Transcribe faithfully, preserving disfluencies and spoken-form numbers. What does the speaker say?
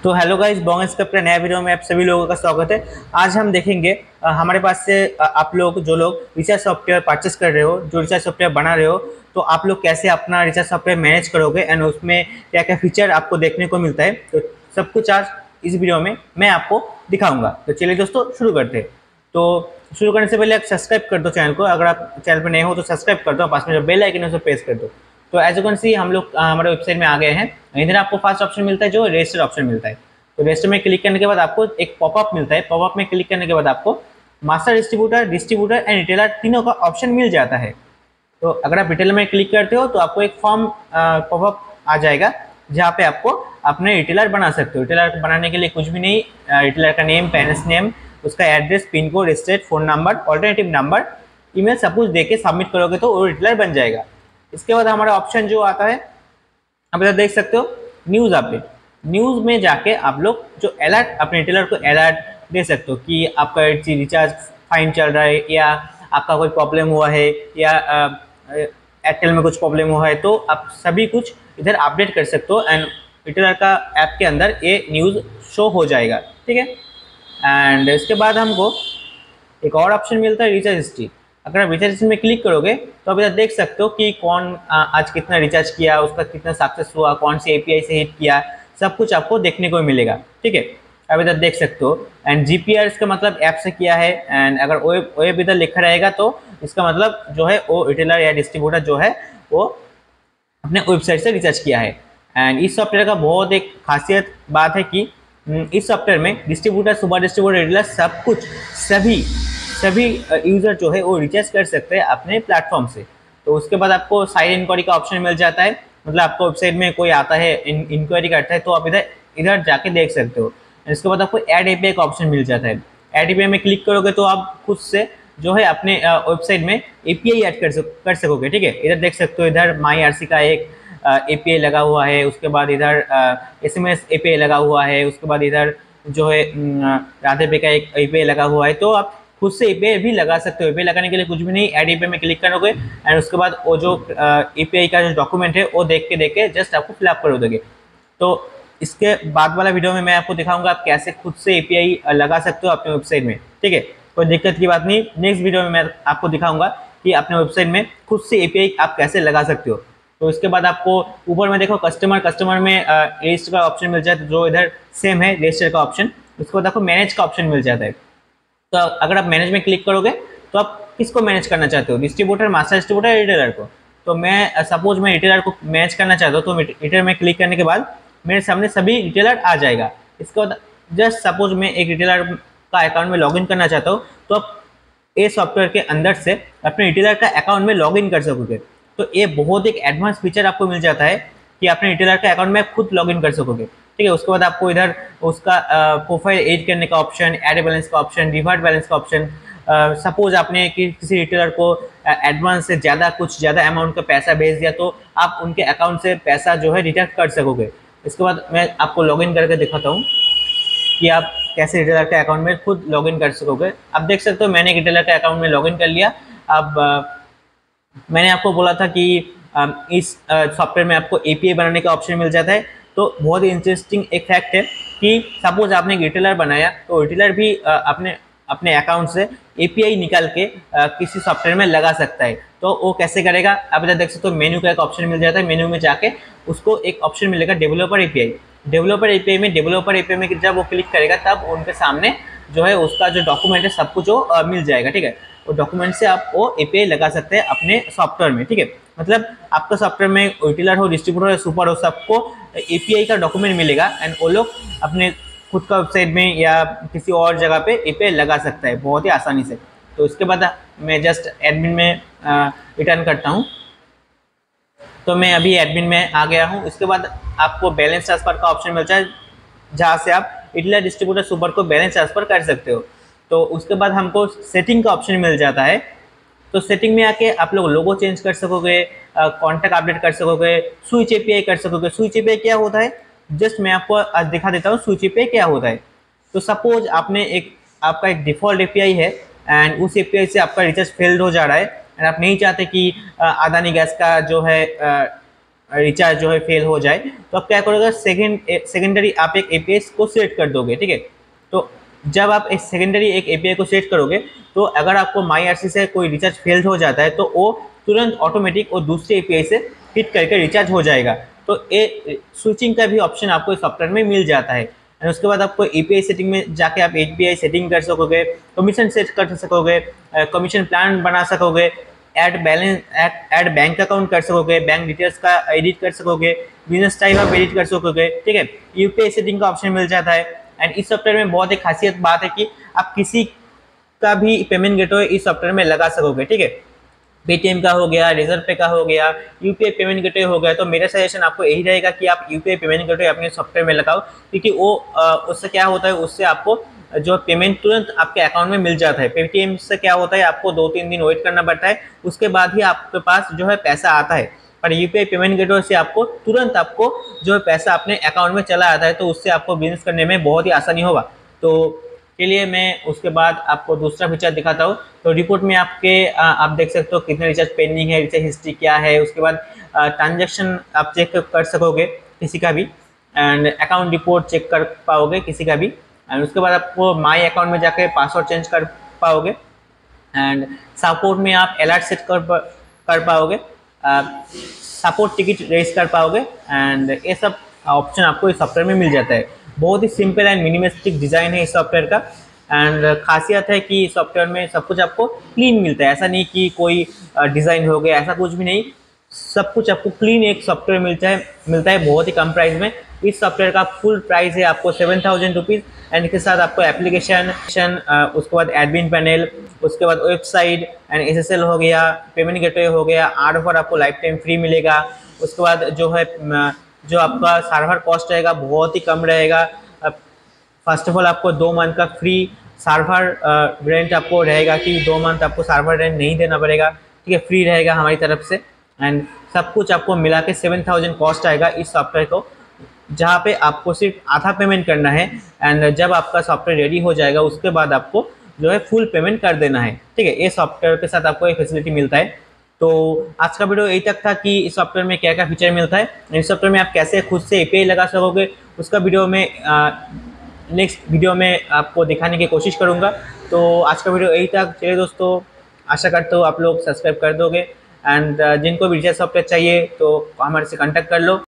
तो hello guys, Bong script के नया वीडियो में आप सभी लोगों का स्वागत है। आज हम देखेंगे अ, हमारे पास से अ, आप लोग जो लोग रिचार्ज सॉफ्टवेयर परचेस कर रहे हो, जो रिचार्ज सॉफ्टवेयर बना रहे हो, तो आप लोग कैसे अपना रिचार्ज सॉफ्टवेयर मैनेज करोगे एंड उसमें क्या क्या फीचर आपको देखने को मिलता है। तो सब कुछ आज इस वीडियो में मैं आपको दिखाऊंगा। तो चलिए दोस्तों, शुरू करते हैं। तो शुरू करने से पहले आप सब्सक्राइब कर दो चैनल को। अगर आप चैनल पर नए हो तो सब्सक्राइब कर दो, पास में जो बेल आइकन है उसे प्रेस कर दो। तो एज यू कैन सी हम लोग अ, हमारे वेबसाइट में आ गए हैं। इधर आपको फर्स्ट ऑप्शन मिलता है जो रजिस्टर ऑप्शन मिलता है। तो रजिस्टर में क्लिक करने के बाद आपको एक पॉपअप मिलता है। पॉपअप में क्लिक करने के बाद आपको master distributor, distributor and retailer तीनों का ऑप्शन मिल जाता है। तो अगर आप रिटेलर में क्लिक करते हो तो आपको एक फॉर्म पॉपअप आ जाएगा जहाँ पे आपको अपने रिटेलर बना सकते हो। रिटेलर बनाने के लिए कुछ भी नहीं, रिटेलर का नेम, पेरेंट्स नेम, उसका address, pin code, state, phone number, alternative number, email सब कुछ दे के सबमिट करोगे तो वो रिटेलर बन जाएगा। इसके बाद हमारा ऑप्शन जो आता है, आप इधर देख सकते हो न्यूज़ अपडेट। न्यूज़ में जाके आप लोग जो अलर्ट अपने रिटेलर को अलर्ट दे सकते हो कि आपका रिचार्ज फाइन चल रहा है या आपका कोई प्रॉब्लम हुआ है या एयरटेल में कुछ प्रॉब्लम हुआ है, तो आप सभी कुछ इधर अपडेट कर सकते हो एंड रिटेलर का ऐप के अंदर ये न्यूज़ शो हो जाएगा। ठीक है। एंड इसके बाद हमको एक और ऑप्शन मिलता है रिचार्ज हिस्ट्री। अगर आप रिचार्ज हिस्ट्री में क्लिक करोगे तो आप इधर देख सकते हो कि कौन आज कितना रिचार्ज किया, उसका कितना सक्सेस हुआ, कौन सी एपीआई से हिट किया, सब कुछ आपको देखने को मिलेगा। ठीक है, आप इधर देख सकते हो। एंड जीपीआर इसका मतलब ऐप से किया है एंड अगर वेब वेब इधर लिखा रहेगा तो इसका मतलब जो है वो रिटेलर या डिस्ट्रीब्यूटर जो है वो अपने वेबसाइट से रिचार्ज किया है। एंड इस सॉफ्टवेयर का बहुत एक खासियत बात है कि इस सॉफ्टवेयर में डिस्ट्रीब्यूटर, सुपर डिस्ट्रीब्यूटर, रिटेलर सब कुछ सभी सभी यूज़र जो है वो रिचार्ज कर सकते हैं अपने प्लेटफॉर्म से। तो उसके बाद आपको साइड इंक्वायरी का ऑप्शन मिल जाता है। मतलब आपको वेबसाइट में कोई आता है, इंक्वायरी करता है, तो आप इधर इधर जाके देख सकते हो। इसके बाद आपको ऐड एपीआई का ऑप्शन मिल जाता है। ऐड एपीआई में क्लिक करोगे तो आप खुद से जो है अपने वेबसाइट में एपीआई ऐड कर सक कर सकोगे। ठीक है, इधर देख सकते हो, इधर माई आरसी का एक एपीआई लगा हुआ है, उसके बाद इधर एसएमएस एपीआई लगा हुआ है, उसके बाद इधर जो है राधे पे का एक एपीआई लगा हुआ है। तो आप खुद से एपीआई भी लगा सकते हो। एपीआई लगाने के लिए कुछ भी नहीं, ऐड एपीआई में क्लिक करोगे एंड उसके बाद वो जो एपीआई का जो डॉक्यूमेंट है वो देख के देख के जस्ट आपको फिलअप कर दोगे। तो इसके बाद वाला वीडियो में मैं आपको दिखाऊंगा आप कैसे खुद से एपीआई लगा सकते हो अपने वेबसाइट में। ठीक है, कोई दिक्कत की बात नहीं। नेक्स्ट वीडियो में मैं आपको दिखाऊंगा कि अपने वेबसाइट में खुद से एपीआई आप कैसे लगा सकते हो। तो इसके बाद आपको ऊपर में देखो कस्टमर कस्टमर में रजिस्टर का ऑप्शन मिल जाता है, जो इधर सेम है रजिस्टर का ऑप्शन। उसके बाद आपको मैनेज का ऑप्शन मिल जाता है। तो अगर आप मैनेज में क्लिक करोगे तो आप किसको मैनेज करना चाहते हो, डिस्ट्रीब्यूटर, मास्टर डिस्ट्रीब्यूटर, रिटेलर को। तो मैं सपोज मैं रिटेलर को मैनेज करना चाहता हूँ, तो रिटेलर में क्लिक करने के बाद मेरे सामने सभी रिटेलर आ जाएगा। इसके बाद जस्ट सपोज मैं एक रिटेलर का अकाउंट में लॉगिन करना चाहता हूँ, तो आप ये सॉफ्टवेयर के अंदर से अपने रिटेलर का अकाउंट में लॉगिन कर सकोगे। तो ये बहुत एक एडवांस फीचर आपको मिल जाता है कि अपने रिटेलर के अकाउंट में खुद लॉगिन कर सकोगे। ठीक है, उसके बाद आपको इधर उसका प्रोफाइल एड करने का ऑप्शन, ऐड बैलेंस का ऑप्शन, रिवर्ट बैलेंस का ऑप्शन। सपोज आपने कि, किसी रिटेलर को एडवांस से ज़्यादा कुछ ज़्यादा अमाउंट का पैसा भेज दिया तो आप उनके अकाउंट से पैसा जो है रिटर्न कर सकोगे। इसके बाद मैं आपको लॉगिन करके दिखाता हूँ कि आप कैसे रिटेलर के अकाउंट में खुद लॉगिन कर सकोगे। आप देख सकते हो मैंने रिटेलर के अकाउंट में लॉगिन कर लिया। अब मैंने आपको बोला था कि इस सॉफ्टवेयर में आपको एपीआई बनाने का ऑप्शन मिल जाता है। तो बहुत ही इंटरेस्टिंग एक फैक्ट है कि सपोज आपने एक रिटेलर बनाया तो रिटेलर भी अपने अपने अकाउंट से एपीआई निकाल के किसी सॉफ्टवेयर में लगा सकता है। तो वो कैसे करेगा, आप इधर देख सकते हो मेन्यू का एक ऑप्शन मिल जाता है। मेन्यू में जाके उसको एक ऑप्शन मिलेगा डेवलपर एपीआई। डेवलपर एपीआई में डेवलपर एपीआई में जब वो क्लिक करेगा तब उनके सामने जो है उसका जो डॉक्यूमेंट है सब कुछ जो मिल जाएगा। ठीक है, वो डॉक्यूमेंट से आप वो एपीआई लगा सकते हैं अपने सॉफ्टवेयर में। ठीक है, मतलब आपका सॉफ्टवेयर में रिटेलर हो, डिस्ट्रीब्यूटर हो, सुपर हो, सबको एपीआई का डॉक्यूमेंट मिलेगा एंड वो लोग अपने खुद का वेबसाइट में या किसी और जगह पे एपीआई लगा सकता है बहुत ही आसानी से। तो इसके बाद मैं जस्ट एडमिन में रिटर्न करता हूँ। तो मैं अभी एडमिन में आ गया हूँ। इसके बाद आपको बैलेंस ट्रांसफर का ऑप्शन मिलता है जहाँ से आप रिटेलर, डिस्ट्रीब्यूटर, सुपर को बैलेंस ट्रांसफर कर सकते हो। तो उसके बाद हमको सेटिंग का ऑप्शन मिल जाता है। तो सेटिंग में आके आप लोग लोगो चेंज कर सकोगे, कॉन्टैक्ट अपडेट कर सकोगे, स्विच एपीआई कर सकोगे। स्विच एपीआई क्या होता है, जस्ट मैं आपको आज दिखा देता हूँ स्विच एपीआई क्या होता है। तो सपोज आपने एक आपका एक डिफ़ॉल्ट एपीआई है एंड उस एपीआई से आपका रिचार्ज फेल्ड हो जा रहा है एंड आप नहीं चाहते कि अदानी गैस का जो है रिचार्ज जो है फेल हो जाए, तो आप क्या करोगे, सेकेंड सेकेंडरी आप एक एपीआई को सेट कर दोगे, ठीक है। तो जब आप एक सेकेंडरी एक एपीआई को सेट करोगे, तो अगर आपको माई आरसी से कोई रिचार्ज फेल हो जाता है तो वो तुरंत ऑटोमेटिक और दूसरे एपीआई से हिट करके रिचार्ज हो जाएगा। तो ये स्विचिंग का भी ऑप्शन आपको इस सॉफ्टवेयर में मिल जाता है। और उसके बाद आपको एपीआई सेटिंग में जाके आप एपीआई सेटिंग कर सकोगे, कमीशन सेट कर सकोगे, कमीशन प्लान बना सकोगे, add balance add bank account कर सकोगे, बैंक डिटेल्स का एडिट कर सकोगे, बिजनेस टाइप आप एडिट कर सकोगे, ठीक है। यूपीआई सेटिंग का ऑप्शन मिल जाता है। एंड इस सॉफ्टवेयर में बहुत एक खासियत बात है कि आप किसी का भी पेमेंट गेटवे इस सॉफ्टवेयर में लगा सकोगे, ठीक है। पेटीएम का हो गया, रिजर्व पे का हो गया, यूपीआई पेमेंट गेटवे हो गया। तो मेरा सजेशन आपको यही रहेगा कि आप यूपीआई पेमेंट गेटवे अपने सॉफ्टवेयर में लगाओ, क्योंकि वो उससे क्या होता है, उससे आपको जो पेमेंट तुरंत आपके अकाउंट में मिल जाता है। पेटीएम से क्या होता है, आपको दो तीन दिन वेट करना पड़ता है, उसके बाद ही आपके पास जो है पैसा आता है। पर यूपीआई पेमेंट गेटवे से आपको तुरंत आपको जो है पैसा अपने अकाउंट में चला आता है, तो उससे आपको बिजनेस करने में बहुत ही आसानी होगा। तो के लिए मैं उसके बाद आपको दूसरा फीचर दिखाता हूँ। तो रिपोर्ट में आपके आ, आप देख सकते हो कितने रिचार्ज पेंडिंग है, रिचार्ज हिस्ट्री क्या है। उसके बाद ट्रांजैक्शन आप चेक कर सकोगे किसी का भी, एंड अकाउंट रिपोर्ट चेक कर पाओगे किसी का भी। एंड उसके बाद आपको माई अकाउंट में जाकर पासवर्ड चेंज कर पाओगे। एंड सपोर्ट में आप अलर्ट सेट कर कर पाओगे, सपोर्ट टिकट रेस कर पाओगे। एंड ये सब ऑप्शन आपको इस सॉफ्टवेयर में मिल जाता है। बहुत ही सिंपल एंड मिनिमलिस्टिक डिज़ाइन है इस सॉफ्टवेयर का। एंड खासियत है कि सॉफ्टवेयर में सब कुछ आपको क्लीन मिलता है। ऐसा नहीं कि कोई डिज़ाइन हो गया, ऐसा कुछ भी नहीं। सब कुछ आपको क्लीन एक सॉफ्टवेयर मिलता है मिलता है बहुत ही कम प्राइस में। इस सॉफ्टवेयर का फुल प्राइस है आपको सेवन थाउजेंड रुपीज़। एंड इसके साथ आपको एप्लीकेशन, उसके बाद एडमिन पैनल, उसके बाद वेबसाइट एंड एसएसएल हो गया, पेमेंट गेटवे हो गया, आर ऑफर आपको लाइफ टाइम फ्री मिलेगा। उसके बाद जो है जो आपका सर्वर कॉस्ट रहेगा बहुत ही कम रहेगा। फर्स्ट ऑफ ऑल आपको दो मंथ का फ्री सर्वर रेंट आपको रहेगा कि दो मंथ आपको सर्वर रेंट नहीं देना पड़ेगा, ठीक है, फ्री रहेगा हमारी तरफ से। एंड सब कुछ आपको मिला के सेवन थाउजेंड कॉस्ट आएगा इस सॉफ्टवेयर को, जहाँ पे आपको सिर्फ आधा पेमेंट करना है। एंड जब आपका सॉफ्टवेयर रेडी हो जाएगा उसके बाद आपको जो है फुल पेमेंट कर देना है, ठीक है। ये सॉफ्टवेयर के साथ आपको ये फैसिलिटी मिलता है। तो आज का वीडियो यही तक था कि इस सॉफ्टवेयर में क्या क्या फीचर मिलता है। इस सॉफ्टवेयर में आप कैसे खुद से एपीआई लगा सकोगे, उसका वीडियो में नेक्स्ट वीडियो में आपको दिखाने की कोशिश करूँगा। तो आज का वीडियो यही तक। चलिए दोस्तों, आशा करता हूँ आप लोग सब्सक्राइब कर दोगे। एंड जिनको भी रिचार्ज सॉफ्टवेयर चाहिए तो हमारे से कांटेक्ट कर लो।